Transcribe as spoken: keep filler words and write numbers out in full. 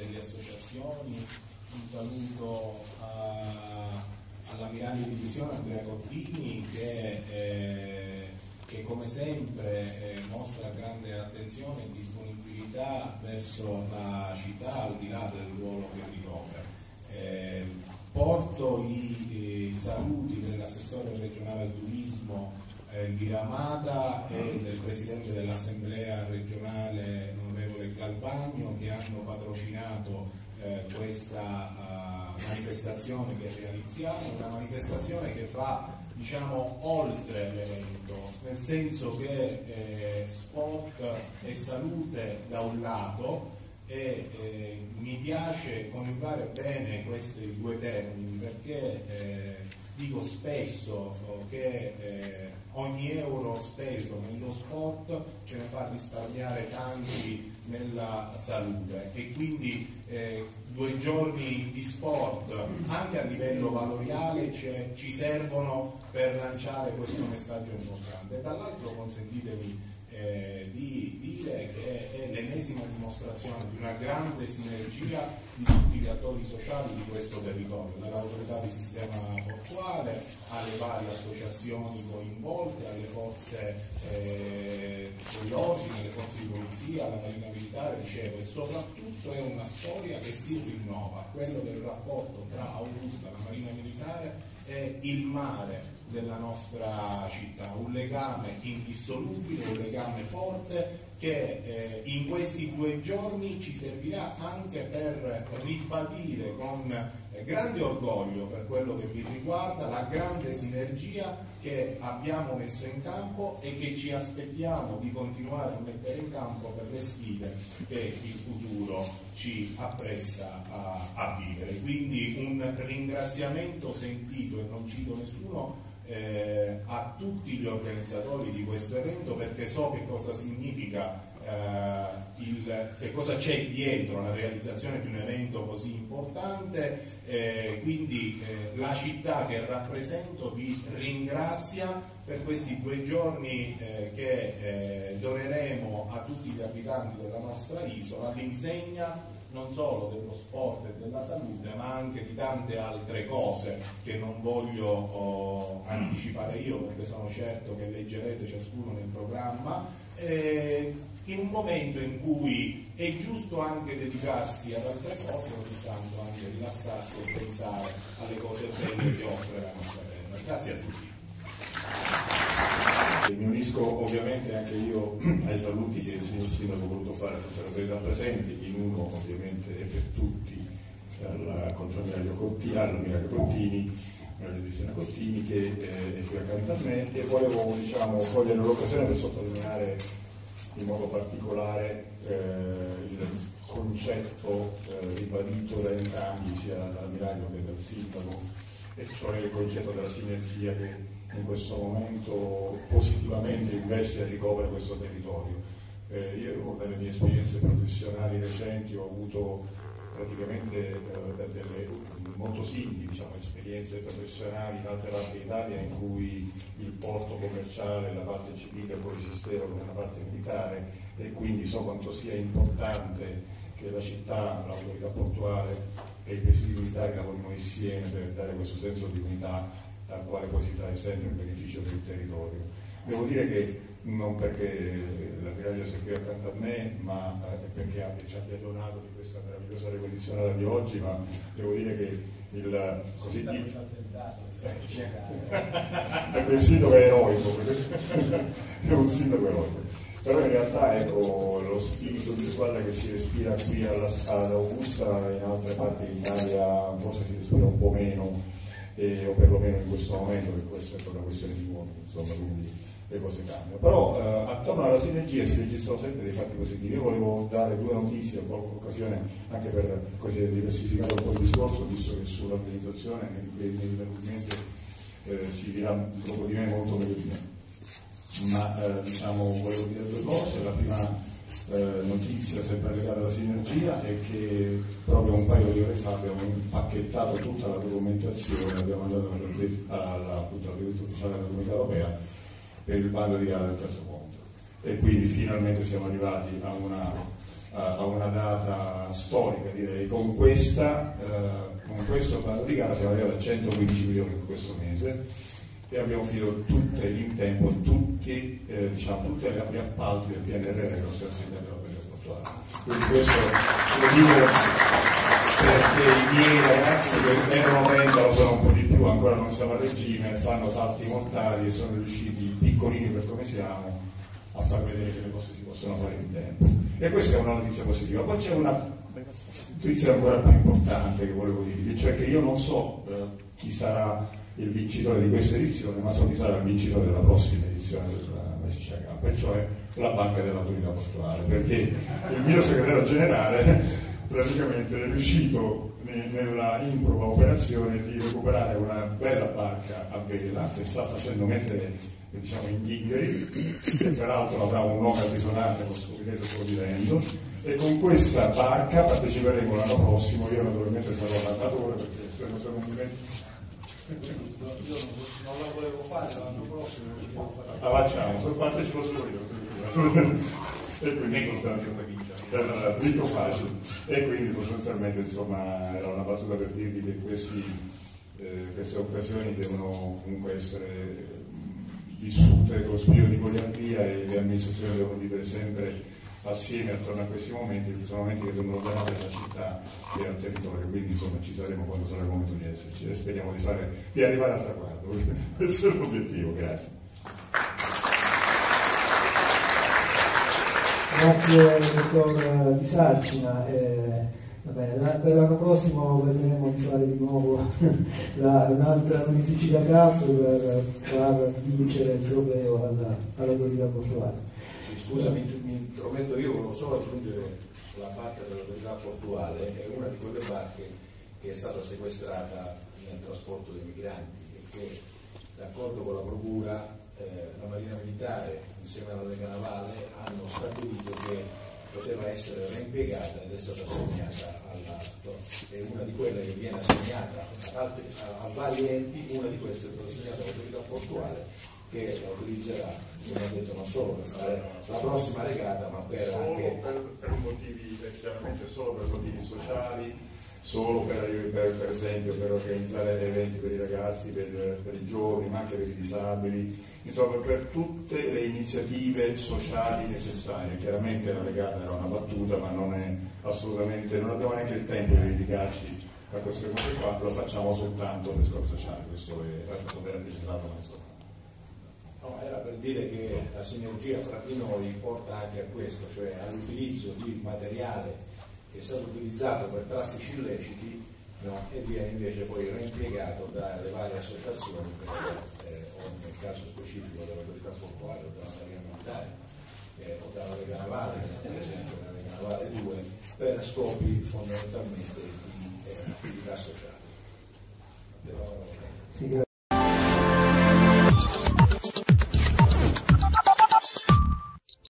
delle associazioni, un saluto a, all'ammiraglio di divisione Andrea Cottini che, eh, che come sempre eh, mostra grande attenzione e disponibilità verso la città al di là del ruolo che ricopre. Eh, porto i, i saluti dell'assessore regionale al turismo Elvira Amata e del presidente dell'assemblea regionale onorevole Galbagno, che hanno patrocinato eh, questa uh, manifestazione che realizziamo, una manifestazione che va, diciamo, oltre l'evento, nel senso che eh, sport e salute da un lato, e eh, mi piace coniugare bene questi due termini perché eh, dico spesso che eh, ogni euro speso nello sport ce ne fa risparmiare tanti nella salute, e quindi eh, due giorni di sport anche a livello valoriale ci servono per lanciare questo messaggio importante. Dall'altro consentitemi Eh, di dire che è l'ennesima dimostrazione di una grande sinergia di tutti gli attori sociali di questo territorio, dall'autorità di sistema portuale alle varie associazioni coinvolte, alle forze eh, dell'ordine, alle forze di polizia, alla Marina Militare, dicevo, e soprattutto è una storia che si rinnova, quello del rapporto tra Augusta, la Marina Militare e il mare della nostra città, un legame indissolubile, un legame forte che eh, in questi due giorni ci servirà anche per ribadire con eh, grande orgoglio, per quello che vi riguarda, la grande sinergia che abbiamo messo in campo e che ci aspettiamo di continuare a mettere in campo per le sfide che il futuro ci appresta a, a vivere. Quindi un ringraziamento sentito, e non cito nessuno, Eh, a tutti gli organizzatori di questo evento, perché so che cosa significa, eh, il, che cosa c'è dietro la realizzazione di un evento così importante, eh, quindi eh, la città che rappresento vi ringrazia per questi due giorni eh, che eh, doneremo a tutti gli abitanti della nostra isola all'insegna non solo dello sport e della salute, ma anche di tante altre cose che non voglio oh, anticipare io, perché sono certo che leggerete ciascuno nel programma, eh, in un momento in cui è giusto anche dedicarsi ad altre cose, ogni tanto anche rilassarsi e pensare alle cose belle che offre la nostra terra. Grazie a tutti. Mi unisco ovviamente anche io ai saluti che il signor Sindaco ha voluto fare per le autorità presenti, in uno ovviamente e per tutti al contrammiraglio Cottini, all'ammiraglio Cottini, all'ammiraglio Cottini che eh, è qui accanto a me, e volevo, diciamo, cogliere l'occasione per sottolineare in modo particolare eh, il concetto eh, ribadito da entrambi, sia dall'ammiraglio che dal sindaco, e cioè il concetto della sinergia che in questo momento positivamente investe e ricopre questo territorio. Eh, io nelle mie esperienze professionali recenti ho avuto praticamente eh, delle molto simili, diciamo, esperienze professionali in altre parti d'Italia in cui il porto commerciale, la parte civile coesisteva con una parte militare, e quindi so quanto sia importante che la città, l'autorità portuale e i presidi militari lavorino insieme per dare questo senso di unità dal quale poi si trae sempre il beneficio del territorio. Devo dire che non perché l'ammiraglio sia qui accanto a me, ma eh, perché abbia, ci abbia donato di questa meravigliosa recondizionata di oggi, ma devo dire che il così di... è un sindaco eroico, è un sindaco eroico. Però in realtà, ecco, lo spirito di squadra che si respira qui alla, ad Augusta, in altre parti d'Italia forse si respira un po' meno, Eh, o perlomeno in questo momento, che questa è una questione di uomini, insomma, quindi le cose cambiano. Però eh, attorno alla sinergia si registrano sempre dei fatti positivi. Io volevo dare due notizie, ho qualche occasione anche per così diversificare un po' il discorso, visto che sull'organizzazione inevitabilmente eh, si dirà dopo di me molto meglio di me. Ma eh, diciamo, volevo dire due cose. La prima Eh, notizia sempre legata alla sinergia è che proprio un paio di ore fa abbiamo impacchettato tutta la documentazione, abbiamo mandato alla Gazzetta Ufficiale della Comunità Europea per il bando di gara del terzo ponte, e quindi finalmente siamo arrivati a una a, a una data storica, direi. Con, questa, eh, con questo bando di gara siamo arrivati a centoquindici milioni in questo mese e abbiamo finito tutte in tempo tutti, eh, diciamo, tutti gli appalti del P N R R che non si assegnati alla Pesca portuale. Quindi questo lo dico perché i miei ragazzi che erano trenta, lo sono un po' di più, ancora non siamo a regime, fanno salti mortali e sono riusciti, piccolini per come siamo, a far vedere che le cose si possono fare in tempo. E questa è una notizia positiva. Poi c'è una notizia ancora più importante che volevo dirvi, cioè che io non so eh, chi sarà il vincitore di questa edizione, ma so chi sarà il vincitore della prossima edizione della S C H, e cioè la banca dell'autorità portuale, perché il mio segretario generale praticamente è riuscito nella improba operazione di recuperare una bella barca a vela che sta facendo mettere, diciamo, in ghingheri, che peraltro avrà un nome altisonante, lo scoprirete solo vivendo, e con questa barca parteciperemo l'anno prossimo. Io naturalmente sarò l'armatore, perché se non siamo un io non la volevo fare l'anno prossimo, la facciamo, se partecipo solo io. E quindi sostanzialmente dico facile. E quindi sostanzialmente, insomma, era una battuta per dirvi che questi, eh, queste occasioni devono comunque essere vissute con spirito di goliardia e le amministrazioni devono vivere sempre assieme attorno a questi momenti, perché sono momenti che vengono donati alla città e al territorio, quindi insomma ci saremo quando sarà il momento di esserci e speriamo di, fare, di arrivare al traguardo. Questo è l'obiettivo. Grazie. Grazie dottor Di Sarcina. Eh, va bene, per l'anno prossimo vedremo di fare di nuovo la, un'altra di Sicilia Cup per far vincere il trofeo alla, all'autorità portuale. Sì, scusa, mi, mi intrometto io, volevo solo aggiungere la barca dell'autorità portuale, è una di quelle barche che è stata sequestrata nel trasporto dei migranti e che, d'accordo con la procura, eh, la Marina Militare insieme alla Lega Navale hanno stabilito che poteva essere reimpiegata ed è stata assegnata alla è una di quelle che viene assegnata ad altri, a, a vari enti. Una di queste è stata assegnata all'autorità portuale, che la utilizzerà, come ho detto, non solo per fare la prossima regata, ma per solo anche per, per motivi, chiaramente solo per motivi sociali, solo per, per, per esempio per organizzare eventi per i ragazzi, per, per i giovani, ma anche per i disabili, insomma per tutte le iniziative sociali necessarie. Chiaramente la regata era una battuta, ma non è assolutamente, non abbiamo neanche il tempo di dedicarci a queste cose qua, lo facciamo soltanto per scopi sociali. Questo è fatto ben registrato questo. No, era per dire che la sinergia fra di noi porta anche a questo, cioè all'utilizzo di materiale che è stato utilizzato per traffici illeciti, no, e viene invece poi reimpiegato dalle varie associazioni, per, eh, o nel caso specifico dell'autorità portuale o della Marina Militare eh, o della Lega Navale, per esempio la Lega Navale due, per scopi fondamentalmente di eh, attività sociali. Sì,